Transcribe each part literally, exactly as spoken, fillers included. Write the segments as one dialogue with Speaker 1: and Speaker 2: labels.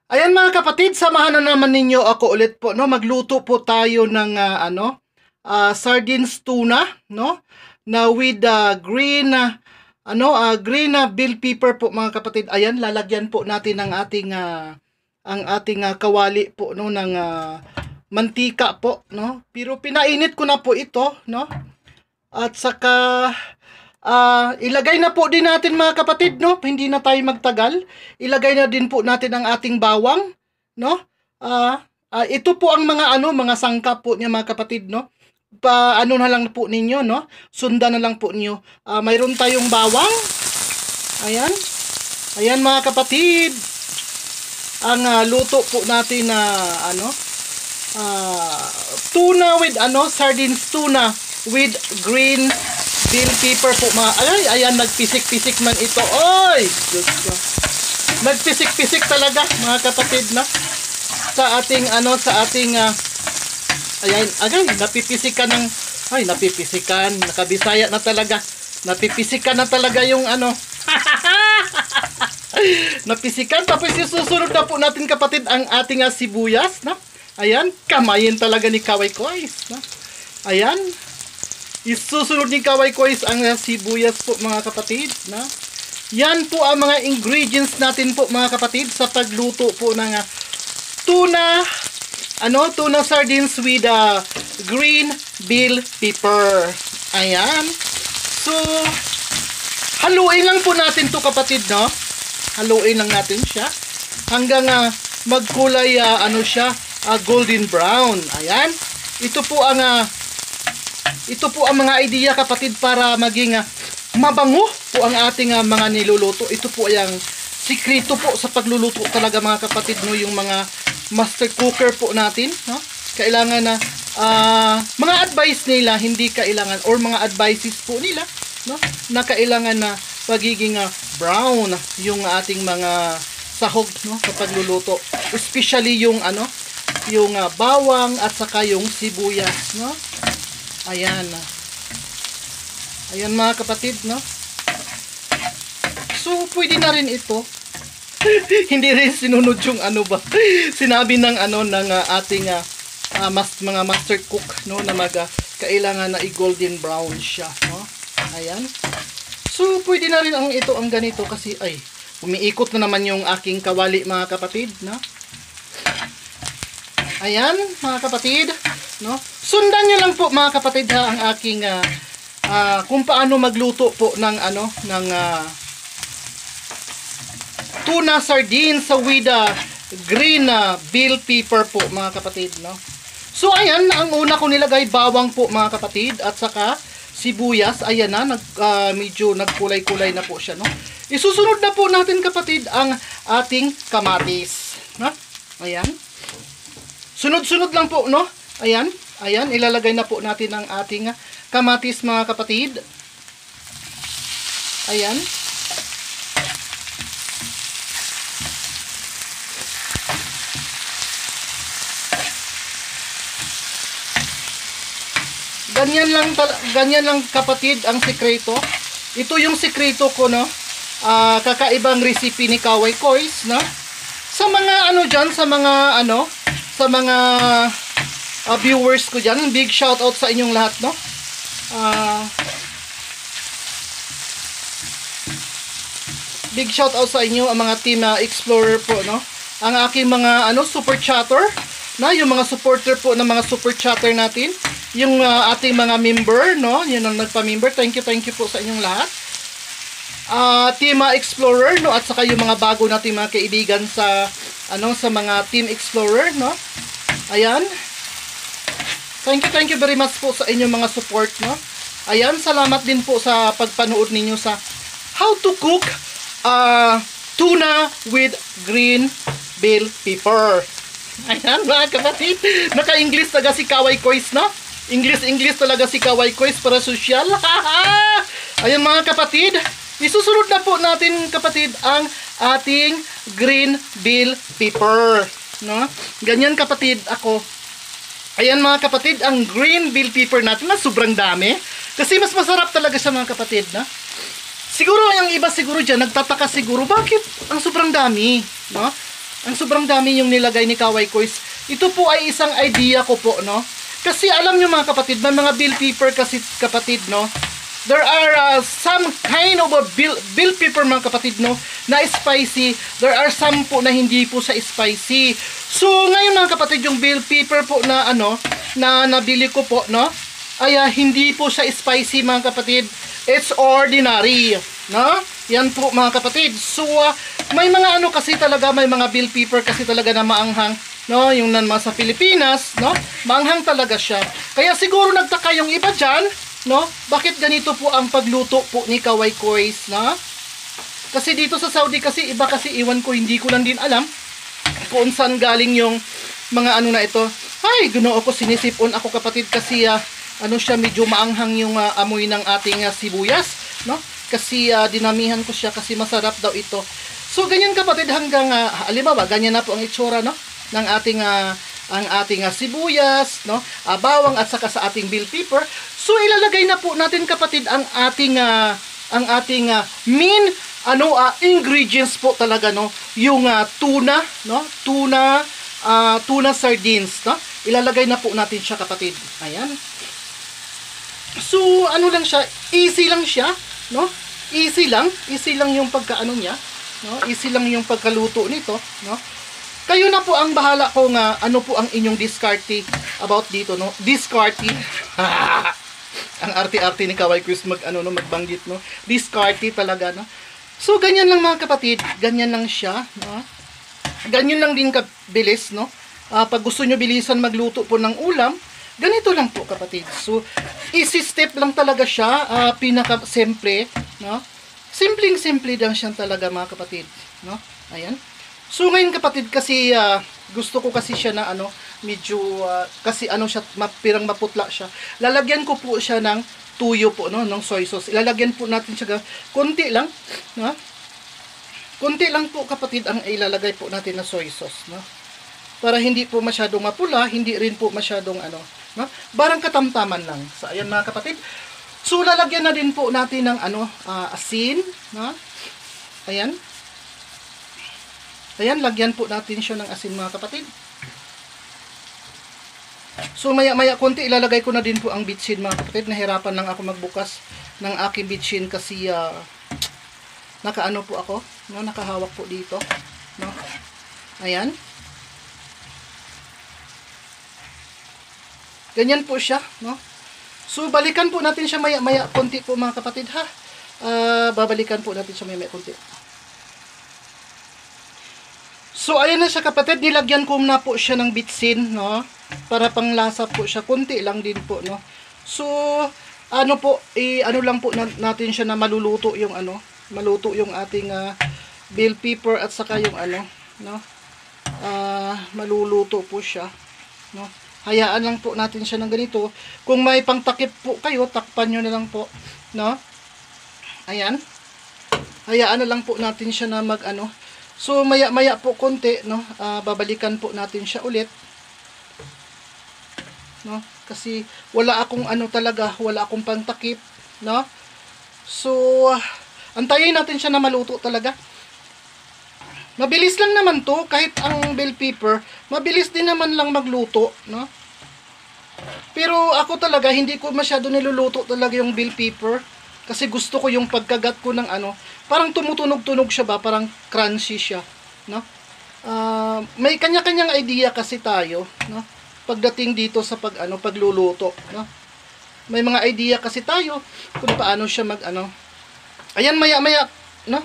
Speaker 1: Ayan mga kapatid, samahan na naman ninyo ako ulit po, no? Magluto po tayo ng ah, ano, ah, sardines tuna, no? Na with uh, green ah, ano, ah, green ah, bell pepper po mga kapatid. Ayan, lalagyan po natin ng ating ah, ang ating ah, kawali po no ng ah, mantika po, no? Pero pinainit ko na po ito, no? At saka ah, ilagay na po din natin mga kapatid, no? Hindi na tayo magtagal. Ilagay na din po natin ang ating bawang, no? Ah, ah, ito po ang mga ano, mga sangkap po niya mga kapatid, no? Pa ano na lang po ninyo, no? Sundan na lang po niyo. Ah, mayroon tayong bawang. Ayan. Ayan mga kapatid. Ang ah, luto po natin na ano, ah, tuna with ano, sardines tuna with green bell pepper po mga, ay, ayan, nagpisik-pisik man ito. Oy! Diyos ko. Nagpisik-pisik talaga mga kapatid na sa ating ano, sa ating uh, ayan, agay, napipisikan ng, ay, napipisikan, nakabisaya na talaga. Napipisikan na talaga yung ano. Napisikan, tapos isusunod na po natin kapatid ang ating uh, sibuyas, na. Ayan, kamayin talaga ni Kaway Kois, na. Ayan. Isusunod ni Kaway Kois ang uh, sibuyas po mga kapatid, na. Yan po ang mga ingredients natin po mga kapatid sa pagluto po ng uh, tuna, ano, tuna sardines with uh, green bell pepper. Ayan. So, haluin lang po natin to kapatid, no? Haluin lang natin siya hanggang uh, magkulay uh, ano siya, uh, golden brown. Ayan. Ito po ang uh, ito po ang mga idea kapatid para maging uh, mabango po ang ating uh, mga niluluto. Ito po ay ang sikreto po sa pagluluto talaga mga kapatid, no, yung mga master cooker po natin, no? Kailangan na uh, mga advice nila, hindi kailangan, or mga advices po nila, no, na kailangan na pagiging uh, brown yung ating mga sahog, no, sa pagluluto, especially yung ano, yung uh, bawang at saka yung sibuyas, no. Ayan. Ayan mga kapatid, no. So pwede na rin ito. Hindi rin sinunod yung ano ba, sinabi ng ano ng uh, ating uh, uh, mas, mga master cook, no, na mag uh, kailangan na i-golden brown siya, no. Ayan. So pwede na rin ang ito ang ganito kasi ay umiikot na naman yung aking kawali mga kapatid, no. Ayan mga kapatid, no. Sundan niyo lang po mga kapatid ha ang aking uh, uh, kung paano magluto po ng ano ng uh, tuna sardines sa with uh, green uh, bell pepper po mga kapatid, no. So ayan, ang una ko nilagay bawang po mga kapatid at saka sibuyas. Ayan na, nag, uh, medyo nagkulay-kulay na po siya, no. Isusunod na po natin kapatid ang ating kamatis, no. Ayan. Sunod-sunod lang po, no. Ayan, ayan, ilalagay na po natin ang ating kamatis mga kapatid. Ayan. Ganyan lang, ganyan lang kapatid ang sikreto. Ito yung sikreto ko, no. Uh, kakaibang recipe ni Kaway Kois, no. Sa mga ano dyan, sa mga ano, sa mga uh, viewers ko dyan, big shout out sa inyong lahat, no. Uh, big shout out sa inyo ang mga team uh, Explorer po, no. Ang aking mga ano super chatter, na yung mga supporter po ng mga super chatter natin, yung uh, ating mga member, no, yun ang nagpa-member. Thank you, thank you po sa inyong lahat. Uh, team uh, Explorer, no, at saka yung mga bago nating mga kaibigan sa ano sa mga Team Explorer, no. Ayan. Thank you, thank you very much po sa inyong mga support, no. Ayan, salamat din po sa pagpanood ninyo sa how to cook uh, tuna with green bell pepper. Ayan mga kapatid, naka-English talaga si Kaway Kois, no. English-English talaga si Kaway Kois para social. Ayan mga kapatid, isusunod na po natin kapatid ang ating green bell pepper, no. Ganyan kapatid ako. Ayan mga kapatid, ang green bell pepper natin na sobrang dami. Kasi mas masarap talaga siya mga kapatid, no. Siguro yung iba siguro dyan nagtataka siguro bakit ang sobrang dami, no. Ang sobrang dami yung nilagay ni Kaway Koys. Ito po ay isang idea ko po, no? Kasi alam nyo mga kapatid, may mga bell pepper kasi kapatid, no? There are uh, some kind of a bell, bell pepper mga kapatid, no? Na spicy. There are some po na hindi po sa spicy. So, ngayon mga kapatid, yung bell pepper po na ano, na nabili ko po, no? Ay uh, hindi po siya spicy mga kapatid. It's ordinary, no? Yan po mga kapatid. So, uh, may mga ano kasi talaga, may mga bell pepper kasi talaga na maanghang, no? Yung nan sa Pilipinas, no? Maanghang talaga siya. Kaya siguro nagtaka yung iba dyan, no? Bakit ganito po ang pagluto po ni Kaway Koys, no? Kasi dito sa Saudi kasi iba kasi iwan ko, hindi ko lang din alam kung saan galing yung mga ano na ito. Ay, gunoo ko, sinisipon ako kapatid kasi uh, ano siya, medyo maanghang yung uh, amoy ng ating uh, sibuyas, no? Kasi uh, dinamihan ko siya kasi masarap daw ito. So ganyan kapatid hanggang uh, halimbawa ganyan na po ang itsura, no, ng ating uh, ang ating uh, sibuyas, no, uh, bawang at saka sa ating bell pepper. So ilalagay na po natin kapatid ang ating uh, ang ating uh, main ano uh, ingredients po talaga, no, yung uh, tuna, no, tuna uh, tuna sardines, no. Ilalagay na po natin siya kapatid. Ayan. So ano lang siya, easy lang siya, no? Easy lang, easy lang yung pagkaano niya, no? Easy lang yung pagkaluto nito, no? Kayo na po ang bahala kung uh, ano po ang inyong discarte about dito, no? Discarte. Ang arte-arte ni Kaway Koys mag ano no, magbanggit, no? Discarte talaga, no? So ganyan lang mga kapatid, ganyan lang siya, no? Ganyan lang din kabilis, no? Uh, pag gusto niyo bilisan magluto po ng ulam, ganito lang po kapatid. So, easy step lang talaga siya. Uh, pinaka-simple, no? Simpleng-simple lang siya talaga mga kapatid, no? Ayan. So, ngayon kapatid, kasi uh, gusto ko kasi siya na ano, medyo, uh, kasi ano siya, mapirang maputla siya. Lalagyan ko po siya ng tuyo po, no? Ng soy sauce. Ilalagyan po natin siya, konti lang, no? Konti lang po kapatid ang ilalagay po natin na soy sauce, no? Para hindi po masyadong mapula, hindi rin po masyadong ano, no? Barang katamtaman lang. So, ayan mga kapatid. So, lalagyan na din po natin ng ano, uh, asin, no? Ayan. Ayan, lagyan po natin siya ng asin mga kapatid. So, maya-maya konti, ilalagay ko na din po ang bitchin mga kapatid. Nahirapan lang ako magbukas ng aking bitchin kasi uh, nakaano po ako, no? Nakahawak po dito, no? Ayan. Ganyan po siya, no? So, balikan po natin siya maya-maya konti po mga kapatid, ha? Uh, babalikan po natin siya maya-maya konti. So, ayan na siya kapatid. Nilagyan ko na po siya ng bitsin, no? Para panglasa po siya. Konti lang din po, no? So, ano po, eh, ano lang po natin siya na maluluto yung ano, maluto yung ating uh, bell pepper at saka yung ano, no? Uh, maluluto po siya, no? Hayaan lang po natin siya ng ganito. Kung may pangtakip po kayo, takpan nyo na lang po, no? Ayan. Hayaan na lang po natin siya na mag ano. So, maya-maya po konti, no? Uh, babalikan po natin siya ulit. No? Kasi wala akong ano talaga, wala akong pangtakip, no? So, uh, antayin natin siya na maluto talaga. Mabilis lang naman to, kahit ang bell pepper, mabilis din naman lang magluto, no? Pero ako talaga, hindi ko masyado niluluto talaga yung bell pepper. Kasi gusto ko yung pagkagat ko ng ano, parang tumutunog-tunog siya ba, parang crunchy siya, no? Uh, may kanya-kanyang idea kasi tayo, no? Pagdating dito sa pag ano, pagluluto, no? May mga idea kasi tayo kung paano siya mag ano. Ayan, maya-maya, no?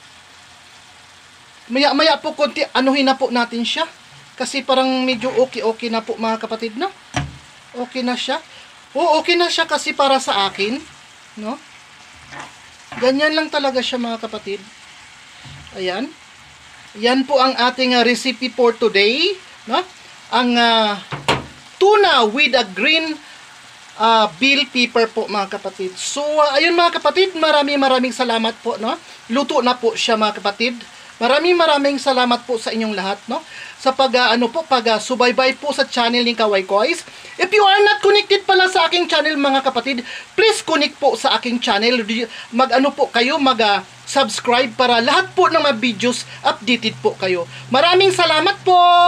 Speaker 1: Maya-maya po konti, anuhin na po natin siya. Kasi parang medyo okay-okay na po mga kapatid, no? Okay na siya. O, okay na siya kasi para sa akin, no? Ganyan lang talaga siya mga kapatid. Ayan. Yan po ang ating uh, recipe for today, no? Ang uh, tuna with a green uh, bell pepper po mga kapatid. So, uh, ayun mga kapatid, maraming maraming salamat po, no? Luto na po siya mga kapatid. Maraming maraming salamat po sa inyong lahat, no? Sa pag uh, ano po, pag uh, subaybay po sa channel ni Kaway Koys. If you are not connected pala sa aking channel mga kapatid, please connect po sa aking channel. Mag ano po kayo, mag uh, subscribe para lahat po ng mga videos updated po kayo. Maraming salamat po!